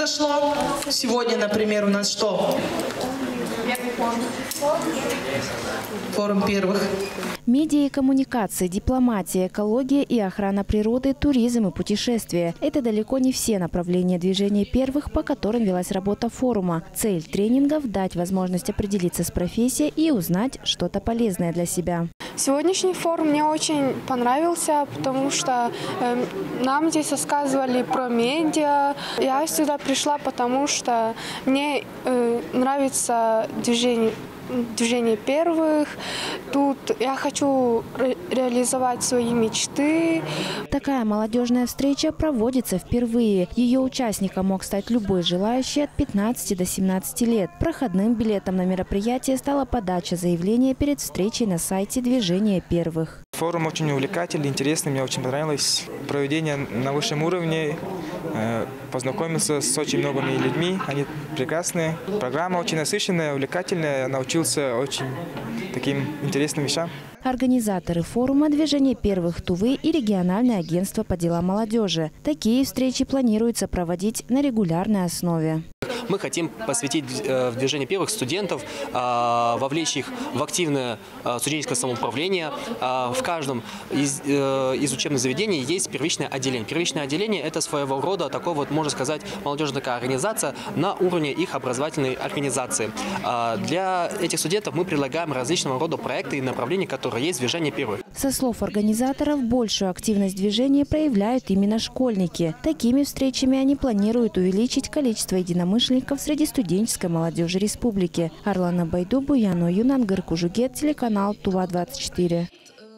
произошло. Сегодня, например, у нас что? Форум первых. Медиа и коммуникации, дипломатия, экология и охрана природы, туризм и путешествия – это далеко не все направления движения первых, по которым велась работа форума. Цель тренингов – дать возможность определиться с профессией и узнать что-то полезное для себя. Сегодняшний форум мне очень понравился, потому что нам здесь рассказывали про медиа. Я сюда пришла, потому что мне нравится движение первых. Тут я хочу реализовать свои мечты. Такая молодежная встреча проводится впервые. Ее участником мог стать любой желающий от 15 до 17 лет. Проходным билетом на мероприятие стала подача заявления перед встречей на сайте движения первых. Форум очень увлекательный, интересный, мне очень понравилось. Проведение на высшем уровне, познакомился с очень многими людьми, они прекрасные. Программа очень насыщенная, увлекательная, научился очень таким интересным вещам. Организаторы форума – движение первых Тувы и региональное агентство по делам молодежи. Такие встречи планируется проводить на регулярной основе. Мы хотим посвятить в движение первых студентов, вовлечь их в активное студенческое самоуправление. В каждом из учебных заведений есть первичное отделение. Первичное отделение – это своего рода такой вот, можно сказать, молодежная такая организация на уровне их образовательной организации. Для этих студентов мы предлагаем различного рода проекты и направления, которые есть в движении первых. Со слов организаторов, большую активность движения проявляют именно школьники. Такими встречами они планируют увеличить количество единомышленников среди студенческой молодежи республики. Арлана Байду, Буяно Юнангар Кужугет, телеканал Тува-24.